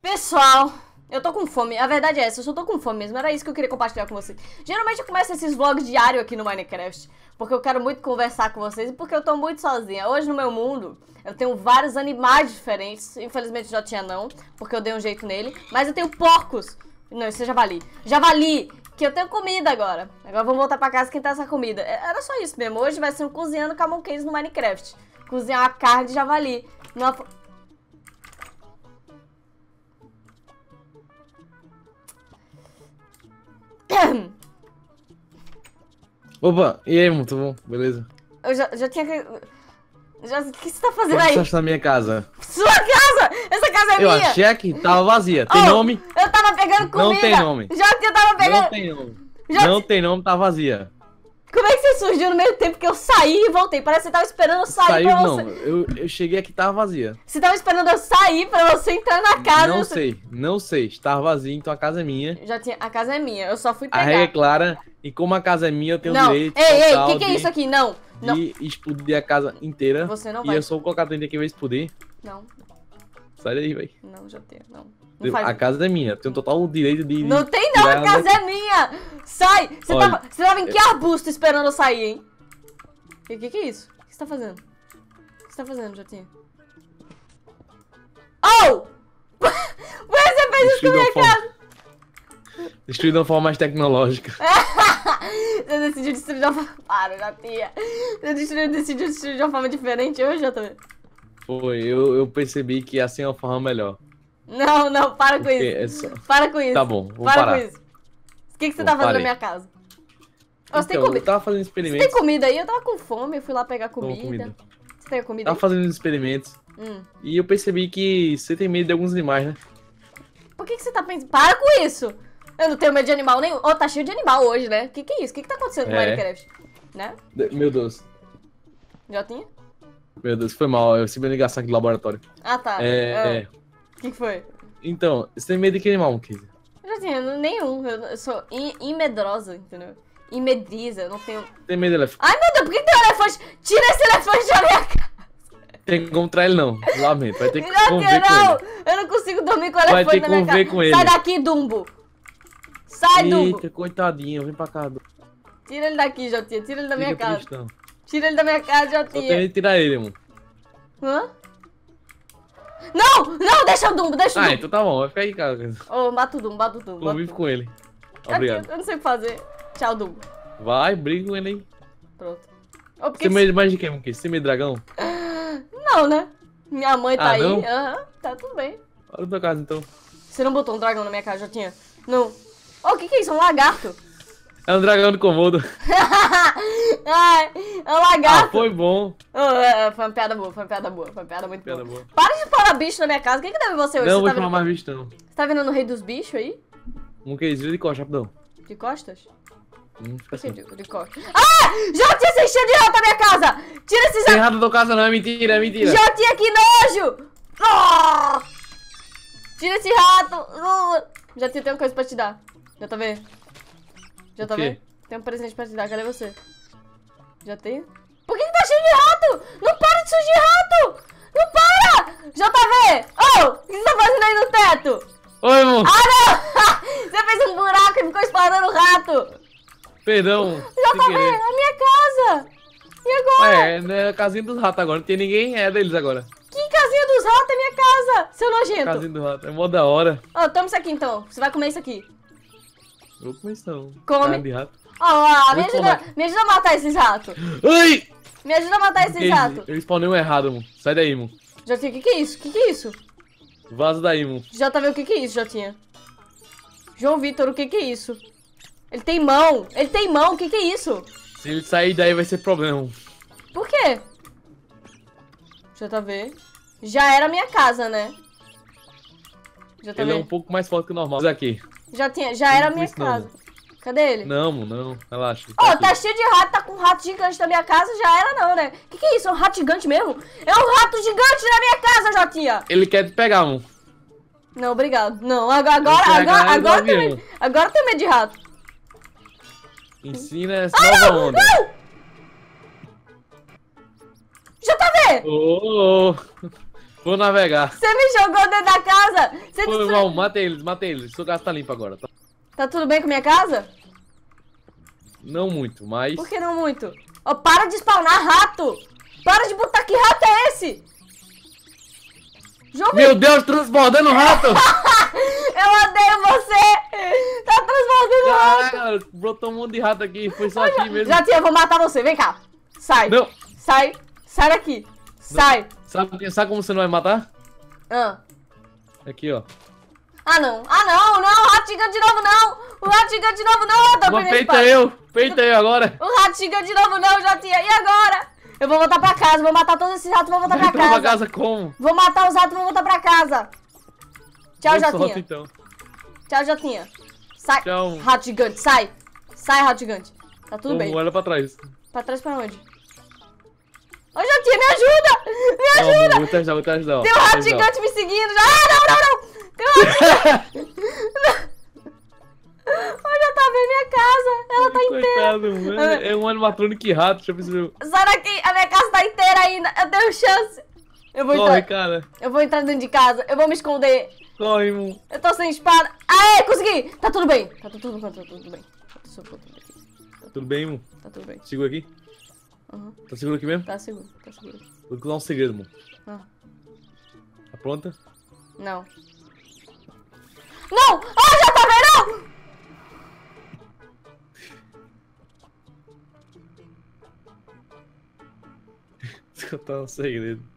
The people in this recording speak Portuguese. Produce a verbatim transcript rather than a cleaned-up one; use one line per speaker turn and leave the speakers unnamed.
Pessoal, eu tô com fome. A verdade é essa, eu só tô com fome mesmo. Era isso que eu queria compartilhar com vocês. Geralmente eu começo esses vlogs diários aqui no Minecraft, porque eu quero muito conversar com vocês e porque eu tô muito sozinha. Hoje no meu mundo, eu tenho vários animais diferentes. Infelizmente já tinha não, porque eu dei um jeito nele. Mas eu tenho porcos. Não, isso é javali. Javali, que eu tenho comida agora. Agora vamos voltar pra casa esquentar essa comida. Era só isso mesmo. Hoje vai ser um cozinhando com a Among Us no Minecraft. Cozinhar uma carne de javali. Numa...
Opa, e aí, muito bom, beleza?
Eu já, já tinha que... Já... O que você tá fazendo
Como
aí?
você acha na minha casa?
Sua casa! Essa casa é
Eu
minha!
achei aqui, tava vazia. Tem
Oh,
nome?
Eu tava pegando comida!
Não tem nome.
Já que eu tava pegando...
Não tem nome.
Já...
Não tem nome, tá vazia.
Como é que você surgiu no meio tempo que eu saí e voltei? Parece que você tava esperando eu sair
Saiu
pra
não,
você...
eu, eu cheguei aqui, tava vazia.
Você tava esperando eu sair pra você entrar na casa...
Não
eu...
sei, não sei, estava vazia, então a casa é minha.
Já tinha... A casa é minha, eu só fui
A
pegar.
regra é clara, e como a casa é minha, eu tenho
Não,
direito
ei, ei, o
total
que que é
de-
isso aqui? Não, não.
de explodir a casa inteira.
Você não
E
vai.
eu sou o colocar dentro aqui vai explodir.
Não,
Sai daí, véi.
não, já tenho, não. Não faz...
A casa é minha, eu tenho total direito de...
Não tem não, a casa é minha! Sai! Você
Olha,
tava, você tava em que arbusto esperando eu sair, hein? O que, que que é isso? O que você tá fazendo? O que você tá fazendo, Jotinha? Oh! Você fez isso com a minha
Destruído uma
casa!
Destruído de uma forma mais tecnológica.
Você decidiu destruir de uma forma... Para, Jotinha! Você decidiu, decidiu destruir de uma forma diferente hoje, Jotinha?
Foi, eu, eu percebi que assim é uma forma melhor.
Não, não, para com
Porque
isso.
é só-
Para com isso.
Tá bom, vou
para
parar.
com isso. O que, que você
Bom,
tá fazendo
parei.
na minha casa? Ô, você tem
Então,
comida?
eu tava fazendo
Você tem
experimentos.
comida aí? Eu tava com fome, eu fui lá pegar
Toma
comida.
comida.
Você tem comida
Tava
aí?
fazendo experimentos.
Hum.
E eu percebi que você tem medo de alguns animais, né?
Por que, que você tá pensando? Para com isso! Eu não tenho medo de animal nenhum. Ô, tá cheio de animal hoje, né? O que, que é isso? O que, que tá acontecendo no
É.
Minecraft? Né?
De- Meu Deus.
Já tinha?
Meu Deus, foi mal. Eu recebi uma ligação aqui do laboratório.
Ah, tá.
É.
Ah,
é.
O que, que foi?
Então, você tem medo de que animal, Kizzy?
Já tinha, não- nenhum. Eu, eu sou in, imedrosa, entendeu? Imedriza, eu não tenho.
Tem medo de elefante?
Ai, meu Deus, por que tem um elefante? Tira esse elefante da minha casa!
Tem que encontrar ele não. Lamento, vai ter que
Já
conviver
tinha,
com
não!
ele.
Eu não consigo dormir com o
Vai
elefante
ter
na
que
minha
conviver
casa.
com
Sai
ele.
daqui, Dumbo! Sai, Dumbo!
Eita, coitadinho, vem pra cá.
Tira ele daqui, Jotinha. Tira ele da minha
Fica
casa.
tristão.
Tira ele da minha casa,
Só tem
Jotinha.
que tirar ele, mano.
Hã? Não! Não! Deixa o Dumbo, deixa o
Ah,
Dumbo!
então tá bom, vai ficar aí, cara.
Ô, mata o Dumbo, mata o Dumbo. mata o
Convive
Dumbo.
com ele.
Jotinha,
Obrigado.
eu não sei o que fazer. Tchau, Dumbo.
Vai, briga com ele aí.
Pronto. Ô, porque
Você tem medo mais de quem, Kizzy? Você tem medo de dragão?
Não, né? Minha mãe tá
Ah,
aí.
não?
Aham, tá tudo bem.
Olha da tua casa, então.
Você não botou um dragão na minha casa, Jotinha? Não. Ô, o que que é isso? É um lagarto?
É um dragão de Komodo.
Ai, é um
Ah,
lagarto.
foi bom.
Ô, é, foi uma piada boa, foi uma piada boa, foi uma piada muito
Piada
boa.
boa.
Para de falar bicho na minha casa. O que que deve você hoje?
Não,
você,
vou
tá
chamar
vendo...
mais bicho, não.
você tá vendo no Rei dos Bichos aí?
Um que de costa, rapidão.
De costas?
Hum, fica assim.
De, de costas. Ah! Já tinha se encheu de rato na minha casa! Tira esses
Tem
ratos!
errado da tua casa, não, é mentira, é mentira.
Já tinha que nojo! Ah! Tira esse rato! Uh! Já tinha tem uma coisa pra te dar. Já tá vendo? Já
O
tá
quê?
vendo? Tem um presente pra te dar, cadê você? Já tem? Por que que tá cheio de rato? Não para de surgir rato! Não para! Já tá vendo? Oh! O que você tá fazendo aí no teto?
Oi, irmão.
Ah, não! Você fez um buraco e ficou espalhando rato!
Perdão.
Já
sem
tá
querer.
vendo? A minha casa! E agora?
É, é a casinha dos ratos agora. Não tem ninguém, é deles agora.
Que casinha dos ratos é minha casa? Seu nojento!
Casinha do rato. É mó da hora.
Ó, toma isso aqui então. Você vai comer isso aqui.
Eu vou comer isso não.
Come.
Carne de rato.
Ó, ó, me
Muito
ajuda,
bom,
me ajuda a matar esses ratos.
Ai!
Me ajuda a matar esses ratos.
Eu spawnei um errado, mano. Sai daí, mano.
Jotinha, o que que é isso? O que que é isso?
Vaza daí, mano.
Já tá vendo o que que é isso, Jotinha? João Vitor, o que que é isso? Ele tem mão. Ele tem mão, o que que é isso?
Se ele sair daí vai ser problema.
Por quê? Já tá vendo? Já era minha casa, né? Já tá
Ele é um
vendo?
pouco mais forte que o normal. Mas aqui.
Já, tinha, já era
Não
minha
isso não.
casa. Cadê ele?
Não, mano, não. Relaxa.
Ó,
Tá
tá
aqui.
cheio de rato, tá com um rato gigante na minha casa, já era não, né? Que que é isso? É um rato gigante mesmo? É um rato gigante na minha casa, Jotinha!
Ele quer te pegar, mano.
Não, obrigado. Não, agora, agora,
Esse é a
agora,
galera do
agora, tem
avião.
medo, agora tem medo de rato.
Ensina essa nova onda.
Não! Já tá vendo?
Ô, ô, ô. Vou navegar.
Você me jogou dentro da casa! Você
Foi
destru-
mal, matei eles, matei eles. Sua casa tá limpa agora. Tá?
Tá tudo bem com minha casa?
Não muito, mas...
Por que não muito? Ó, para de spawnar rato! Para de botar que rato é esse? João
Meu Deus, transbordando rato!
Eu odeio você! Tá transbordando rato!
Caraca, brotou um monte de rato aqui. Foi só aqui mesmo.
Jatinha, eu vou matar você. Vem cá. Sai.
Não.
Sai. Sai daqui. Sai.
Sabe, sabe como você não vai matar?
Ah.
Aqui, ó.
Ah, não. Ah, não. Não. O rato gigante de novo, não. O rato gigante de novo, não. Eu tô
Mas
perdendo
peita
espaço.
eu. Peita eu agora.
O rato gigante de novo, não, Jatinha. E agora? Eu vou voltar pra casa. Vou matar todos esses ratos e vou voltar pra
Vai pra
casa.
casa como?
Vou matar os ratos e vou voltar pra casa. Tchau,
Boa
Jatinha.
sorte, então.
Tchau, Jatinha. Sai.
Tchau.
Rato gigante, sai. Sai, rato gigante. Tá tudo bem.
Como? Olha pra trás.
Pra trás pra onde? Ô, Jatinha, me ajuda! Me ajuda!
Calma, vou te ajudar, vou te ajudar. ó.
Tem um
Vou te
rato
ajudar.
gigante me seguindo. Já. Ah, não, não, não! Tem um rato gigante. Olha, tá vendo minha casa. Ela tá inteira.
Coitado, mano. É um animatronic rato, deixa eu ver se
Sai daqui. A minha casa tá inteira ainda. Eu tenho chance. Eu vou
Corre,
entrar.
cara.
Eu vou entrar dentro de casa. Eu vou me esconder.
Corre, mano.
Eu tô sem espada. Aê, consegui. Tá tudo bem. Tá tudo, tá tudo, tá tudo bem. Tá tudo bem.
Tudo bem, mano?
Tá tudo bem.
Segura aqui?
Uhum.
Tá seguro aqui mesmo?
Tá seguro, tá seguro.
Vou te dar um segredo, mano.
Ah.
Tá pronta?
Não. Não! Ah, já tá vendo?
Vou te contar um segredo.